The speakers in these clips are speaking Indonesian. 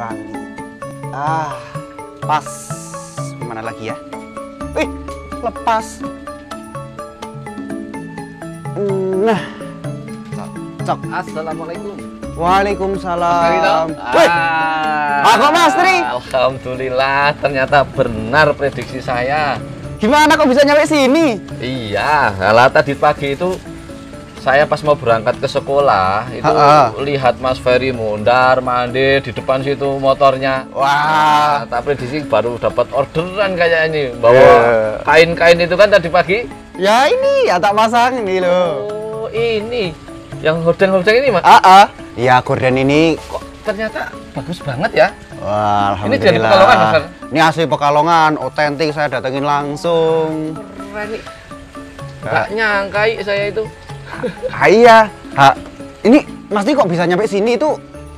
orang. Pas. Gimana lagi ya? Lepas. Nah. Cok. Assalamualaikum. Waalaikumsalam. Aku Mas Tri. Alhamdulillah, ternyata benar prediksi saya. Gimana kok bisa nyampe sini? Iya, tadi pagi itu saya pas mau berangkat ke sekolah itu lihat Mas Ferry mondar mandir di depan situ motornya. Wah, tapi di sini baru dapat orderan kayak ini bawa kain-kain itu kan tadi pagi. Ya ini ya tak pasang ini loh. Oh ini yang hordeng-hordeng ini Mas? Iya gorden ini kok ternyata bagus banget ya. Wah, alhamdulillah. Ini dari Pekalongan Mas Fer? Ini asli Pekalongan, otentik, saya datengin langsung. Keren nih. Gak nyangka saya itu. Iya. Ini Mas Tri kok bisa nyampe sini itu?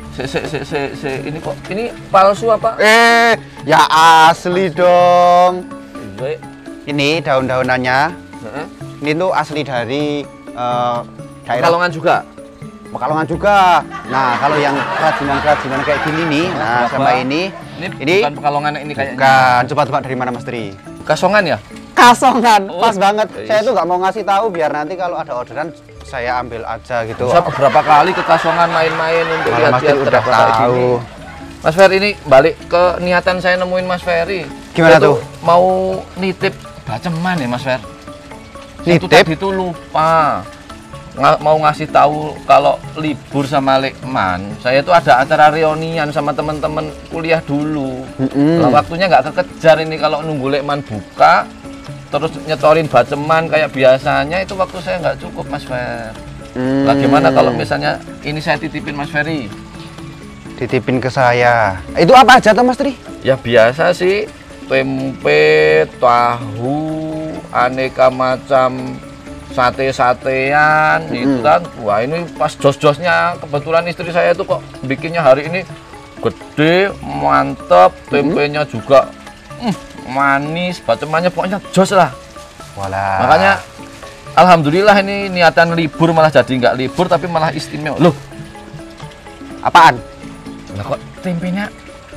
Ini kok ini palsu apa? Ya asli dong. Ini daun-daunannya. Ini tuh asli dari daerah Pekalongan juga. Pekalongan juga. Nah, kalau yang kerajinan kayak gini nih, nah sama ini bukan Pekalongan ini kayaknya. Bukan. Coba dari mana Mas Tri? Kasongan ya? Kasongan, pas banget. Saya tuh nggak mau ngasih tahu biar nanti kalau ada orderan saya ambil aja gitu. Saya beberapa kali ke Kasongan main-main untuk lihat-lihat udah tahu. Mas Ferry ini balik ke niatan saya nemuin Mas Ferry. Gimana tuh? Mau nitip baceman ya Mas Ferry. Nitip? Tadi itu lupa. Mau ngasih tahu kalau libur sama Lekman, saya tuh ada acara reunian sama teman-teman kuliah dulu. Nah, waktunya nggak kekejar ini kalau nunggu Lekman buka, terus nyetorin baceman kayak biasanya itu waktu saya nggak cukup Mas Fer. Bagaimana kalau misalnya ini saya titipin Mas Ferry? Titipin ke saya. Itu apa aja tuh Mas Tri? Ya biasa sih, tempe, tahu, aneka macam sate-satean itu kan. Wah ini pas jos-josnya kebetulan istri saya itu kok bikinnya hari ini gede, mantep, tempenya juga manis, bacemannya pokoknya jos lah. Walah. Makanya alhamdulillah ini niatan libur malah jadi nggak libur tapi malah istimewa. Loh, apaan? Lah kok tempenya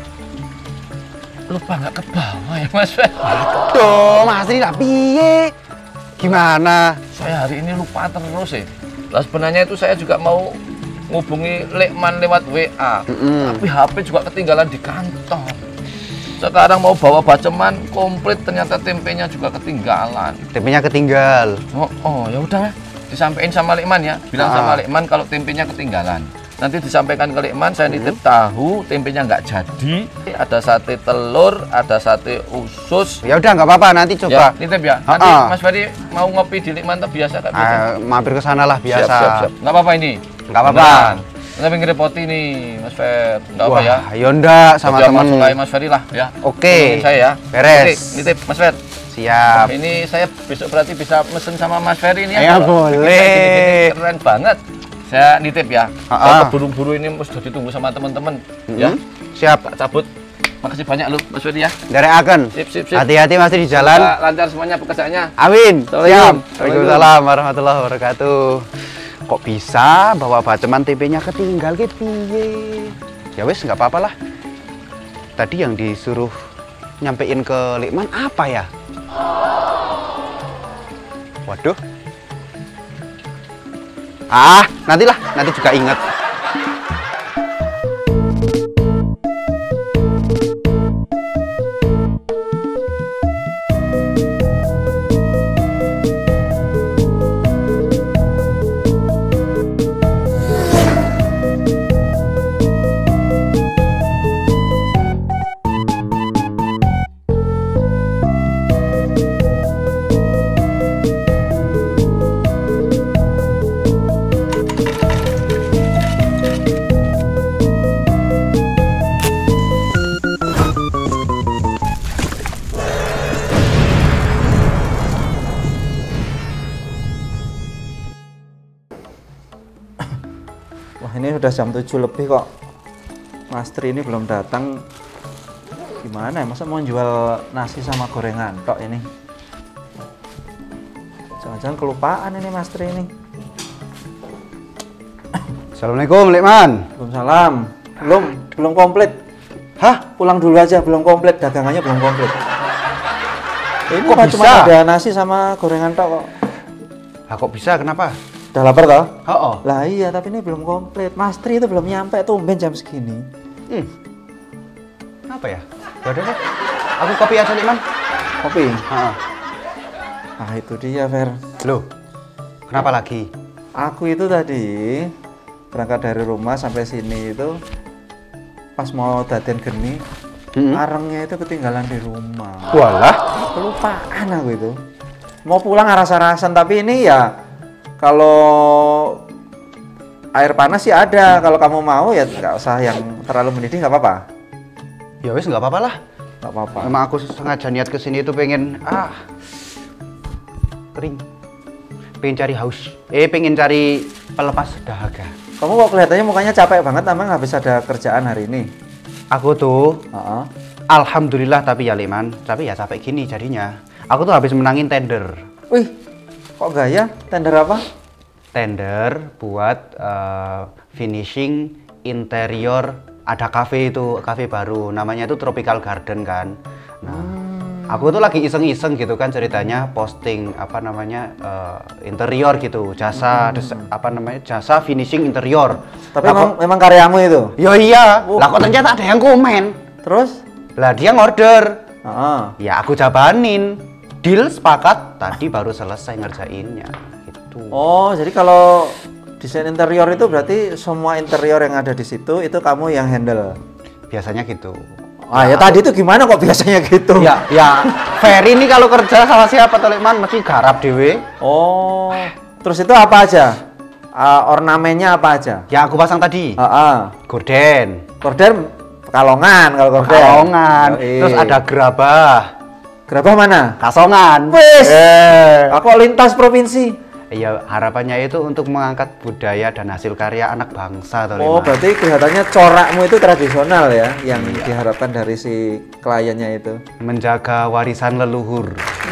lupa nggak ke bawah ya Mas Fer? Tuh Mas Tri piye? Gimana? Saya hari ini lupa terus ya. Lah sebenarnya itu saya juga mau ngubungi Lekman lewat WA. Tapi HP juga ketinggalan di kantor. Sekarang mau bawa baceman komplit ternyata tempenya juga ketinggalan. Tempenya ketinggal. Oh ya udah disampaikan sama Lekman ya. Bilang sama Lekman kalau tempenya ketinggalan. Nanti disampaikan ke Lekman, saya nitip tahu, tempenya nggak jadi. Ada sate telur, ada sate usus. Ya udah nggak apa-apa, nanti coba. Ya, nitip ya. Nanti Mas Ferry mau ngopi di Lekman tuh biasa kan? Mampir ke sana lah biasa. Siap. Nggak apa-apa ini? Nggak apa-apa. Tapi ngerepoti nih Mas Fer. Nggak apa ya? Ya enggak, sama teman. Mas Ferry lah ya. Oke. Saya ya. Beres. Nitip Mas Fer. Siap. Ini saya besok berarti bisa mesen sama Mas Ferry ini ya. Ya boleh. Keren banget. Saya nitip ya. Saya keburu-buru ini sudah ditunggu sama teman-teman. Ya. Siap. Tak cabut. Makasih banyak lu Mas Ferry ya. Dari Agen. Sip. Hati-hati masih di jalan. Lancar semuanya pekerjaannya. Amin. Siap. Waalaikumsalam warahmatullahi wabarakatuh. Kok bisa bawa baceman TP-nya ketinggal ke piye? Ya wes nggak apa-apa lah. Tadi yang disuruh nyampein ke Lekman apa ya? Waduh. Nanti juga ingat. Wah ini udah jam 7 lebih kok Mas Tri ini belum datang. Gimana ya, masa mau jual nasi sama gorengan tok ini? Jangan-jangan kelupaan ini Mas Tri ini. Assalamualaikum Lekman. Waalaikumsalam. Belum komplit. Hah? Pulang dulu aja, belum komplit, dagangannya belum komplit. Ini Kok cuma bisa? ada nasi sama gorengan tok kok. Lah kok bisa? Kenapa? Udah lapar toh? Oh. Lah iya, tapi ini belum komplit. Mas Tri itu belum nyampe, tumben jam segini. Apa ya? Ya udah deh. Aku kopi aja nih, Man. Kopi? Heeh. Ah itu dia, Fer. Loh. Kenapa lagi? Aku itu tadi berangkat dari rumah sampai sini itu pas mau daden geni, arengnya itu ketinggalan di rumah. Walah. Kelupaan aku itu. Mau pulang aras-arasan, tapi ini ya kalau air panas sih ada. Kalau kamu mau ya nggak usah yang terlalu mendidih, nggak apa-apa. Ya wes nggak apa-apa lah. Nggak apa-apa. Emang aku sengaja niat kesini itu pengen kering. Pengen cari haus. Pengen cari pelepas dahaga. Kamu kok kelihatannya mukanya capek banget, emang habis ada kerjaan hari ini? Aku tuh Heeh. alhamdulillah tapi ya Leman, tapi ya capek gini jadinya. Aku tuh habis menangin tender. Wih, kok gaya? Tender apa? Tender buat finishing interior, ada cafe itu, cafe baru namanya itu Tropical Garden kan. Nah, aku tuh lagi iseng-iseng gitu kan ceritanya, posting apa namanya interior gitu, jasa jasa finishing interior. Tapi Lah, memang karyamu itu? yo iya, lah kok ternyata ada yang komen. Terus? Lah dia ngorder. Heeh. Ya aku jabanin. Deal sepakat, tadi baru selesai ngerjainnya gitu. Oh, jadi kalau desain interior itu berarti semua interior yang ada di situ itu kamu yang handle? Biasanya gitu. Ah, ya tadi itu gimana kok biasanya gitu? Ya, Ferry ini kalau kerja sama siapa Teleman mesti garap dewe. Oh, terus itu apa aja? Ornamennya apa aja? Ya aku pasang tadi. Gorden, Gorden pekalongan kalau gorden. pekalongan, Yoi. terus ada gerabah, Gerabah mana? kasongan. Wis. Aku lintas provinsi. Iya, harapannya itu untuk mengangkat budaya dan hasil karya anak bangsa Teleman. Oh, berarti kelihatannya corakmu itu tradisional ya, yang diharapkan dari si kliennya itu. Menjaga warisan leluhur.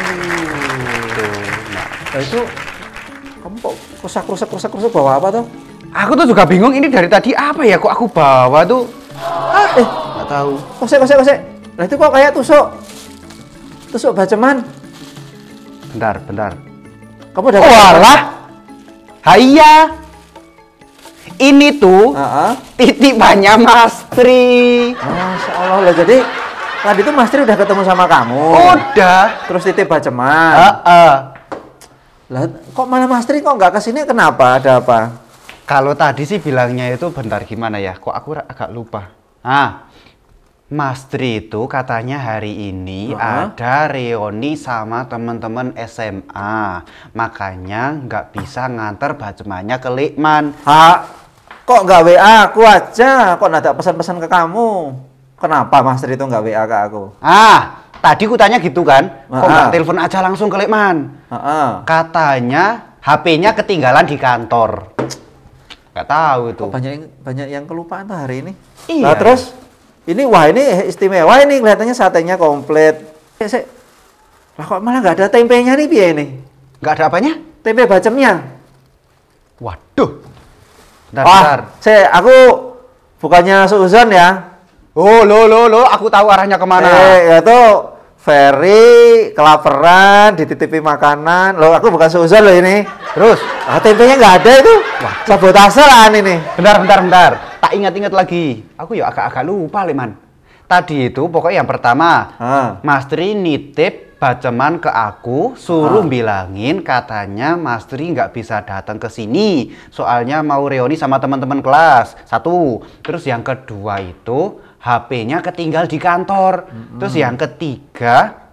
Nah, itu kamu kok rusak bawa apa tuh? Aku tuh juga bingung ini dari tadi apa ya kok aku bawa tuh. Nggak tahu. Kosek. Nah itu kok kayak tusuk baceman. Bentar. Kamu udah Walah. Iya. Ini tuh titipannya Mas Tri. Masya Allah lah, jadi tadi tuh Mas Tri udah ketemu sama kamu. Udah. Terus titip baceman. Lah kok malah Mas Tri kok nggak kesini, kenapa? Ada apa? Kalau tadi sih bilangnya itu bentar gimana ya? Kok aku agak lupa. Mas Tri itu katanya hari ini ada reuni sama teman-teman SMA. Makanya nggak bisa nganter bacemannya ke Lekman. Kok nggak WA aku aja? Kok nggak ada pesan-pesan ke kamu? Kenapa Mas Tri itu nggak WA ke aku? Tadi ku tanya gitu kan. Kok nggak telepon aja langsung ke Lekman? Katanya HP-nya ketinggalan di kantor. Nggak tahu itu. Kok banyak yang kelupaan tuh hari ini. Iya. Nah, terus ini wah ini istimewa ini, kelihatannya satenya komplit. Lah kok malah nggak ada tempenya nih piye ini? Nggak ada apanya? Tempe bacemnya. Waduh. Bentar. Aku bukannya seuzon ya. Lo, aku tahu arahnya kemana. Ya tuh Ferry kelaparan, dititipi makanan. Loh, aku bukan seuzon loh ini. Terus? Tempenya nggak ada itu. Wah, sabotase lah ini. Bentar. Tak ingat-ingat lagi. Aku ya agak-agak lupa, Leman. Tadi itu pokoknya yang pertama, Mas Tri nitip baceman ke aku, suruh bilangin katanya Mas Tri nggak bisa datang ke sini, soalnya mau reuni sama teman-teman kelas. Satu. Terus yang kedua itu HP-nya ketinggal di kantor. Terus yang ketiga,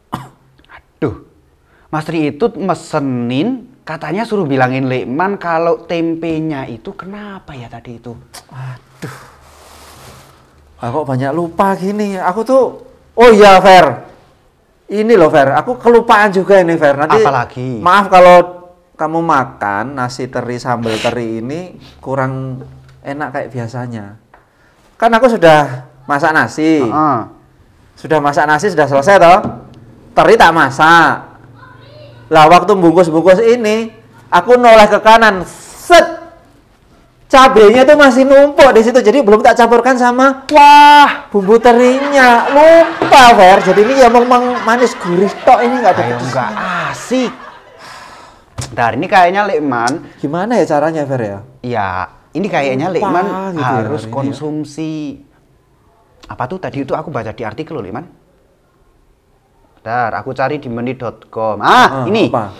Mas Tri itu mesenin, katanya suruh bilangin Lekman kalau tempenya itu kenapa ya tadi itu. Kok banyak lupa gini. Aku tuh, oh iya Fer, ini loh Fer, aku kelupaan juga ini Fer. Nanti apalagi? Maaf kalau kamu makan nasi teri sambal teri ini kurang enak kayak biasanya. Kan aku sudah masak nasi. Sudah masak nasi, sudah selesai toh. Teri tak masak. Lah waktu bungkus-bungkus ini, aku noleh ke kanan, set. cabenya tuh masih numpuk di situ, jadi belum tak campurkan sama Wah, bumbu terinya. Lupa, Fer. Jadi ini ya memang manis gurih tok, ini nggak ada ayo pedesnya. nggak asik. Ntar ini kayaknya Lekman, Gimana ya caranya, Fer ya? ya ini kayaknya Lupa Lekman gitu ya harus hari ini ya. konsumsi. Apa tuh tadi itu aku baca di artikel loh Lekman. Ntar aku cari di meni.com. Ini. Apa?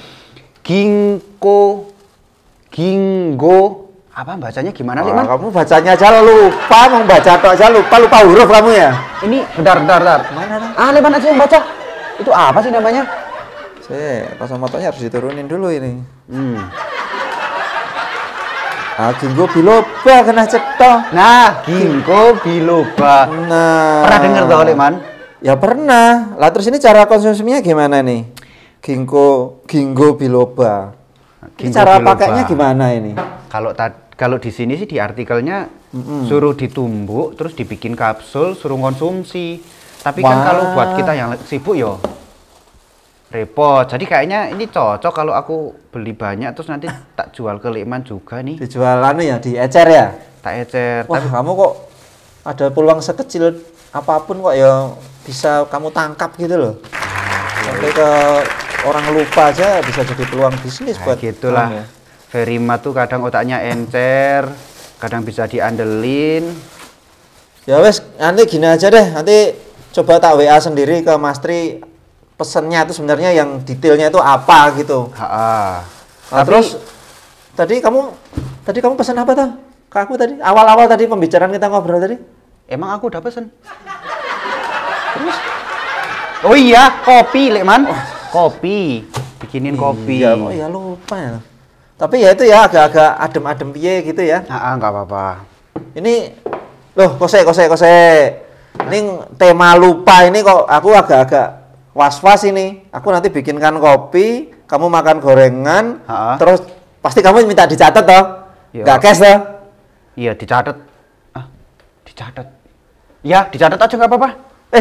Ginggo. Apa bacanya gimana Lekman? Kamu bacanya aja lupa, mau baca tok aja lupa huruf kamu ya. Ini bentar. Mana tuh? Lekman aja yang baca. Itu apa sih namanya? Kacamatanya harus diturunin dulu ini. Ginkgo biloba kena cetok. Nah, ginkgo biloba. Nah. Pernah dengar toh, Lekman? Ya pernah. Lah terus ini cara konsumsinya gimana nih? Ginkgo biloba. Ini Ginkgo cara biloba. pakainya gimana ini? Kalau di sini sih di artikelnya suruh ditumbuk terus dibikin kapsul, suruh konsumsi. Tapi kan Wah. kalau buat kita yang sibuk yo repot. Jadi kayaknya ini cocok kalau aku beli banyak terus nanti tak jual ke Lekman juga nih. Dijual anu ya, diecer ya? Tak ecer. Wah, Tapi kamu kok ada peluang sekecil apapun kok ya bisa kamu tangkap gitu loh. Sampai ke orang lupa aja bisa jadi peluang bisnis buat gitulah. kamu ya. Verima tuh kadang otaknya encer, kadang bisa diandelin. Ya wes, nanti gini aja deh, nanti coba tak WA sendiri ke Mas Tri pesennya itu sebenarnya yang detailnya itu apa gitu. Ha. Nah, terus tadi kamu pesan apa tuh? Ke aku tadi awal-awal tadi pembicaraan kita ngobrol tadi. Emang aku udah pesen. Terus? Oh iya, kopi Lekman. Kopi. Bikinin kopi. Iya, oh ya lupa ya. Tapi ya itu ya agak-agak adem-adem piye gitu ya. Nggak apa-apa. Ini loh, kose. Ini tema lupa ini kok aku agak-agak was-was ini. Aku nanti bikinkan kopi, kamu makan gorengan, terus pasti kamu minta dicatat toh? Iya. Nggak cash toh? Iya, dicatat. Dicatat. Ya, dicatat aja nggak apa-apa.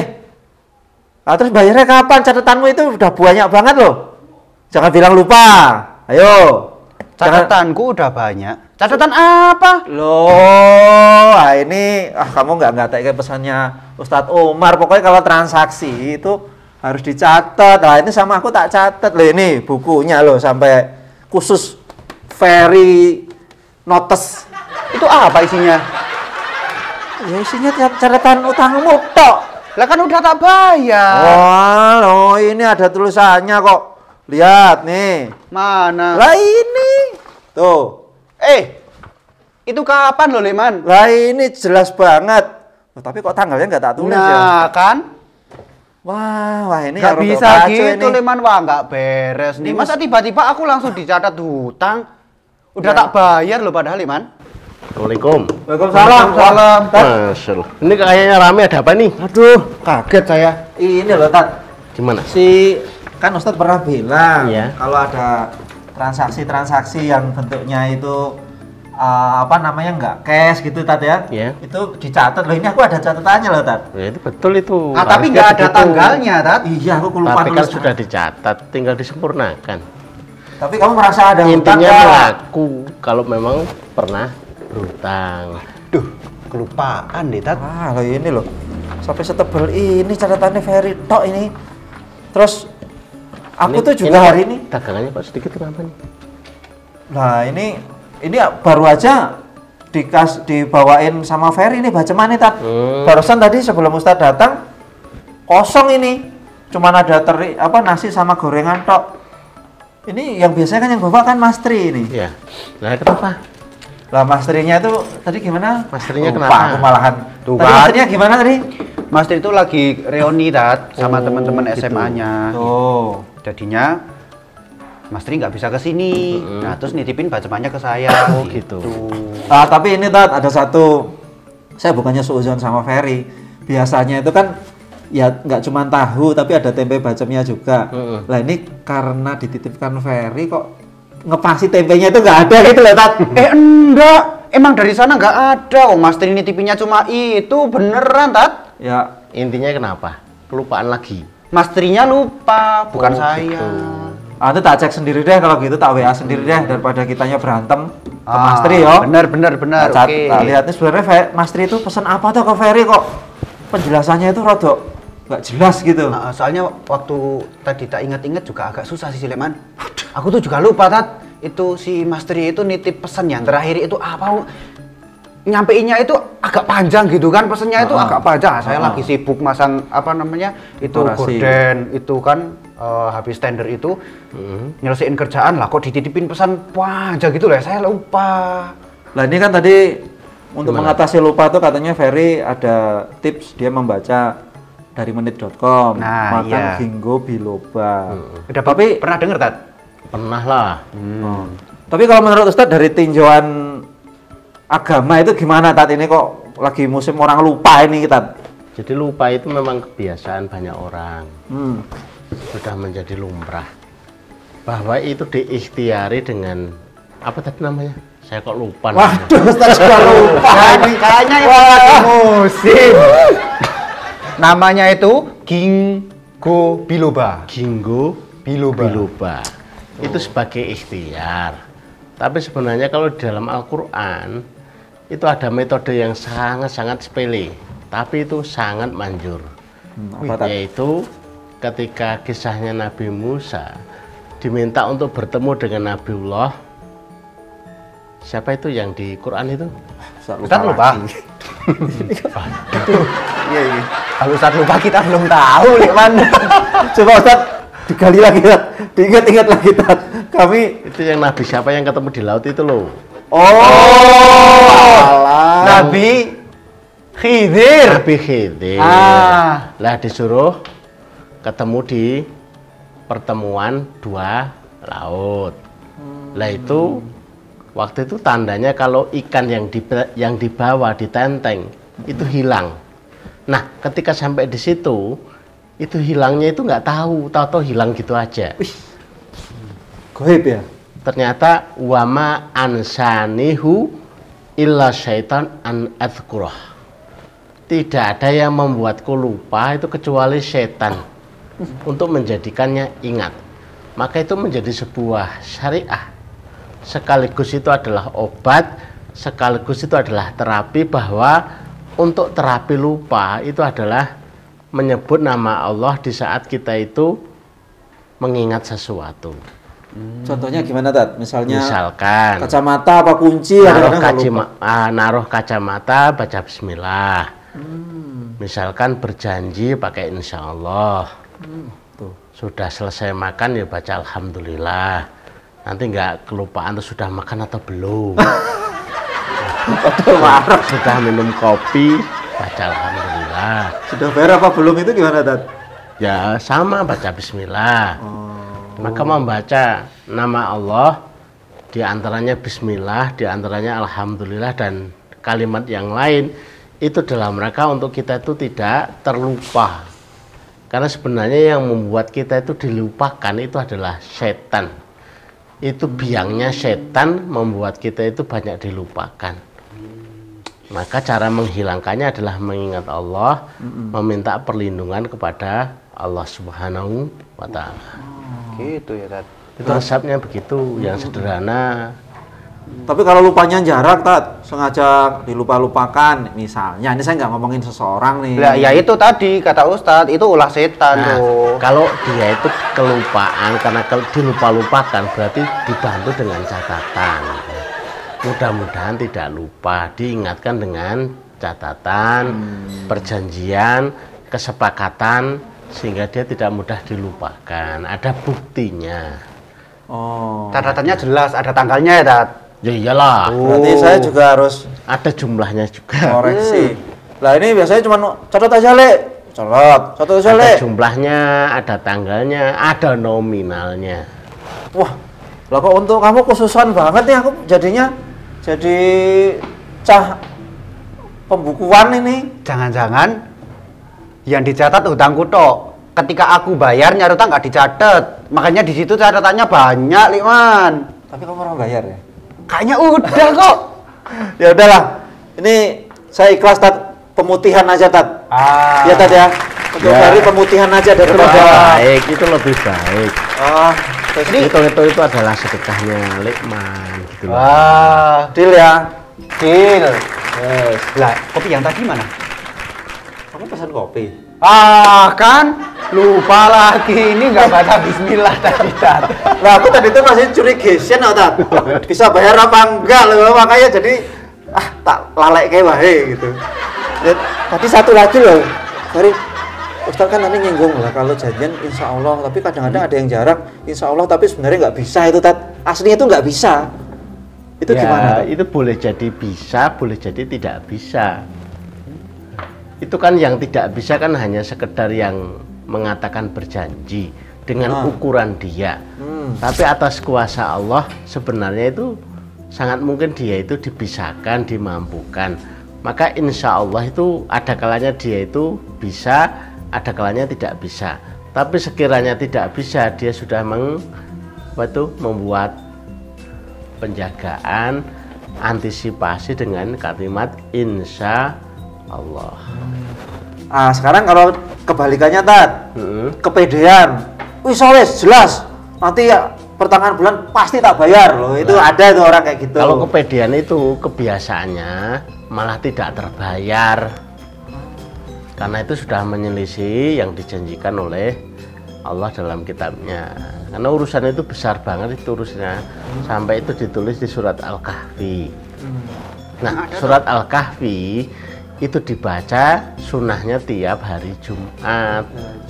Terus bayarnya kapan? Catatanmu itu udah banyak banget loh. Jangan bilang lupa. Ayo. Catatanku udah banyak. Catatan apa? Loh, ini kamu nggak kayak pesannya Ustadz Umar. Pokoknya kalau transaksi itu harus dicatat. Nah, ini sama aku tak catat loh, ini bukunya loh sampai khusus very notice. Itu apa isinya? Ya isinya catatan utangmu tok. Lah kan udah tak bayar. Wah, loh ini ada tulisannya kok. Lihat nih. Mana? Lah ini. Tuh. Itu kapan loh, Lekman? Lah ini jelas banget. Oh, tapi kok tanggalnya nggak tak tulis ya? Nah, kan? Wah ini Nggak yang bisa rodok kacau gitu, ini. Lekman. Wah, nggak beres nih. Masa tiba-tiba aku langsung dicatat hutang? Udah tak bayar loh padahal, Lekman. Assalamualaikum. Waalaikumsalam. Masya Allah. Ini kayaknya rame, ada apa nih? Aduh, kaget saya. Ini loh, Tat. Gimana? Kan Ustadz pernah bilang Iya. kalau ada transaksi-transaksi yang bentuknya itu nggak cash gitu, Tat ya. Iya. Itu dicatat loh. Ini aku ada catatannya loh, Tat. Ya, itu betul itu. Tapi Harusnya nggak ada begitu. tanggalnya, Tat. Iya, aku kelupaan Tapi kan nulis. sudah dicatat, tinggal disempurnakan. Tapi kamu merasa ada hutang Intinya nggak? mengaku kalau memang pernah berhutang. Duh, kelupaan deh, Tat. Loh ini loh. Sampai setebal ini catatannya very tok ini. Terus aku tuh juga hari ini. Dagangannya kok sedikit kenapa nih? Nah, ini baru aja dibawain sama Ferry ini baceman nih, Tat. Barusan tadi sebelum Ustadz datang kosong ini. Cuman ada nasi sama gorengan tok. Ini yang biasanya kan yang bawa kan Mas Tri ini. Iya. Nah, kenapa? Lah Mas Trinya itu tadi gimana? Mas Trinya Lupa, kenapa? aku malahan. Tuh Tadi kan. Mas Trinya gimana tadi? Mas Tri itu lagi reuni, Tat, sama teman-teman gitu. SMA-nya. Tuh. Jadinya Mas Tri nggak bisa ke sini. Nah, terus nitipin bacemannya ke saya. Oh, gitu. Tapi ini Tat, ada satu, saya bukannya suuzon sama Ferry. Biasanya itu kan ya nggak cuma tahu tapi ada tempe bacemnya juga. Lah ini karena dititipkan Ferry kok ngepasi tempenya itu nggak ada gitu loh, Tat. Enggak. Emang dari sana nggak ada. Oh, Mas Tri nitipinnya cuma itu. Beneran, Tat. Ya, Intinya kenapa? Kelupaan lagi. Mas Trinya lupa, bukan Oh, saya. gitu. Itu tak cek sendiri deh kalau gitu, tak WA sendiri deh daripada kitanya berantem ke Mas Tri yo. Bener. Tak lihat nih sebenarnya Mas Tri itu pesan apa tuh ke Ferry kok penjelasannya itu rada nggak jelas gitu. Soalnya waktu tadi tak ingat-ingat juga agak susah sih Lekman. Aku tuh juga lupa Tat. Itu si Mas Tri itu nitip pesan yang terakhir itu apa? Nyampeinnya itu agak panjang gitu kan, pesannya itu agak panjang. Saya lagi sibuk masang apa namanya itu gorden itu kan habis tender itu nyelesain kerjaan lah kok dititipin pesan panjang gitu lah, saya lupa. Lah ini kan tadi untuk mengatasi lupa tuh katanya Ferry ada tips dia membaca dari menit.com, makan Ginkgo biloba. Tapi pernah denger Tat? Pernah lah. Tapi kalau menurut Ustadz dari tinjauan agama itu gimana Tat, ini kok lagi musim orang lupa ini Tat? Jadi lupa itu memang kebiasaan banyak orang. Sudah menjadi lumrah. Bahwa itu diikhtiari dengan apa tadi namanya? Saya kok lupa. Waduh, Ustadz sudah lupa. Kayaknya yang lagi musim. Namanya itu Ginkgo biloba. Ginkgo biloba. Itu sebagai ikhtiar. Tapi sebenarnya kalau di dalam Al-Quran itu ada metode yang sangat-sangat sepele, tapi itu sangat manjur. Yaitu ketika kisahnya Nabi Musa diminta untuk bertemu dengan Nabiullah, siapa itu yang di Quran itu? Ustaz lupa. Kalau Ustaz lupa kita belum tahu Lekman. Coba Ustaz digali lagi Tat, diingat-ingat lagi Tat. Kami itu yang Nabi siapa yang ketemu di laut itu loh. Nabi Khidir. Lah disuruh ketemu di pertemuan dua laut. Lah itu waktu itu tandanya kalau ikan yang dibawa di tenteng itu hilang. Nah, ketika sampai di situ itu hilangnya itu nggak tahu hilang gitu aja. Goib ya. Ternyata wama ansanihu illa syaitan an adzkurah. Tidak ada yang membuatku lupa itu kecuali setan untuk menjadikannya ingat. Maka itu menjadi sebuah syariah. Sekaligus itu adalah obat, sekaligus itu adalah terapi, bahwa untuk terapi lupa itu adalah menyebut nama Allah di saat kita itu mengingat sesuatu. Contohnya gimana Tat? Misalkan kacamata apa kunci naruh kacamata baca bismillah. Misalkan berjanji pakai insya Allah. Sudah selesai makan ya baca alhamdulillah. Nanti nggak kelupaan tuh sudah makan atau belum. Sudah minum kopi baca alhamdulillah. Sudah bayar apa belum itu gimana Tat? Ya sama baca bismillah. Maka membaca nama Allah diantaranya bismillah, diantaranya alhamdulillah dan kalimat yang lain itu dalam rangka untuk kita itu tidak terlupa. Karena sebenarnya yang membuat kita itu dilupakan itu adalah setan. Itu biangnya setan membuat kita itu banyak dilupakan. Maka cara menghilangkannya adalah mengingat Allah, meminta perlindungan kepada Allah Subhanahu wa Ta'ala. Gitu ya Tat. Itu resepnya begitu, yang sederhana. Tapi kalau lupanya jarak Tat, sengaja dilupa-lupakan, misalnya ini saya nggak ngomongin seseorang nih. Lah ya itu tadi kata Ustadz itu ulah setan tuh. Kalau dia itu kelupaan karena dilupa-lupakan berarti dibantu dengan catatan. Mudah-mudahan tidak lupa, diingatkan dengan catatan, perjanjian, kesepakatan, sehingga dia tidak mudah dilupakan. Ada buktinya. Catatannya jelas, ada tanggalnya ya Tat. Ya iyalah. Berarti saya juga harus ada jumlahnya juga. koreksi. Lah ini biasanya cuma catat aja Le. Catat aja Le. Ada jumlahnya, ada tanggalnya, ada nominalnya. Wah, lah kok untuk kamu khususan banget nih, aku jadinya jadi cah pembukuan ini. Jangan-jangan yang dicatat utangku tok. Ketika aku bayar nyarutang nggak dicatat. Makanya di situ catatannya banyak, Lekman. Tapi kamu orang bayar ya? Kayaknya udah kok. Ya udahlah. Ini saya ikhlas Tat, pemutihan aja Tat. Ya Tat ya. Untuk dari pemutihan aja daripada Baik, itu lebih baik. Terus Hitung-hitung itu adalah sedekahnya Lekman gitu loh. Wah, deal ya. deal. Lah, kopi yang tadi mana? Kamu pesan kopi. Ah, kan lupa lagi, ini nggak baca bismillah tadi, Tat. Lah aku tadi tuh masih curigaan Tat. Bisa bayar apa enggak loh, makanya jadi tak lalek kayak wae gitu. Dan tadi satu lagi loh. Sorry. Ustaz kan tadi nyinggung lah kalau janjian insya Allah, tapi kadang-kadang ada yang jarang insya Allah tapi sebenarnya nggak bisa itu Tat. Aslinya itu nggak bisa. Itu Ya, gimana Tat? itu boleh jadi bisa, boleh jadi tidak bisa. Itu kan yang tidak bisa kan hanya sekedar yang mengatakan berjanji dengan ukuran dia. Tapi atas kuasa Allah sebenarnya itu sangat mungkin dia itu dipisahkan, dimampukan. Maka insya Allah itu ada kalanya dia itu bisa, ada kalanya tidak bisa. Tapi sekiranya tidak bisa, dia sudah membuat penjagaan, antisipasi dengan kalimat insya Allah. Sekarang kalau kebalikannya Tat, kepedean, wis jelas nanti ya pertengahan bulan pasti tak bayar loh. Itu ada tuh orang kayak gitu. Kalau kepedean itu kebiasaannya malah tidak terbayar, karena itu sudah menyelisih yang dijanjikan oleh Allah dalam kitabnya. Karena urusan itu besar banget itu urusnya, sampai itu ditulis di surat Al-Kahfi. Nah, surat Al-Kahfi itu dibaca sunnahnya tiap hari Jumat.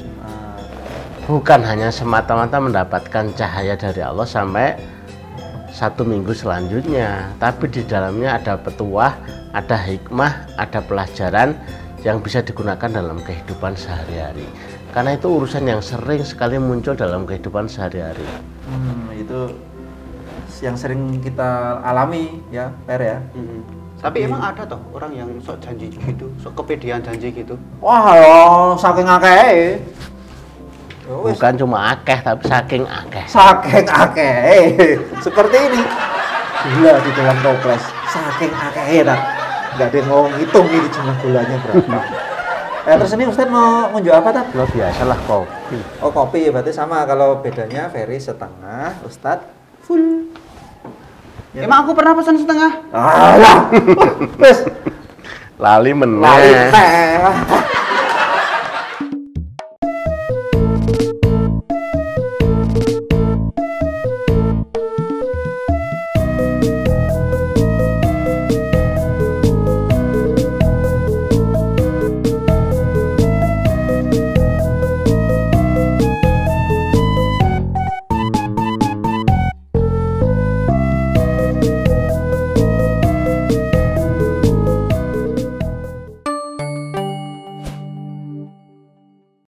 Bukan hanya semata-mata mendapatkan cahaya dari Allah sampai 1 minggu selanjutnya, tapi di dalamnya ada petuah, ada hikmah, ada pelajaran yang bisa digunakan dalam kehidupan sehari-hari. Karena itu urusan yang sering sekali muncul dalam kehidupan sehari-hari. Itu yang sering kita alami ya, Per ya. Tapi emang ada toh orang yang sok janji gitu, sok kepedean janji gitu. Wah, ya saking akeh. Bukan cuma akeh, tapi saking akeh. Saking akeh. Seperti ini. Gula di dalam toples. Saking akeh Tat. Enggak ada yang mau ngitung ini jumlah gulanya berapa. Terus ini Ustaz mau ngunjuk apa Tat? Lo biasalah kopi. Oh kopi, berarti sama. Kalau bedanya Ferry setengah, Ustaz full. Ya, Emang aku pernah pesan setengah? alah. Wes, Lali meneh. lali teh.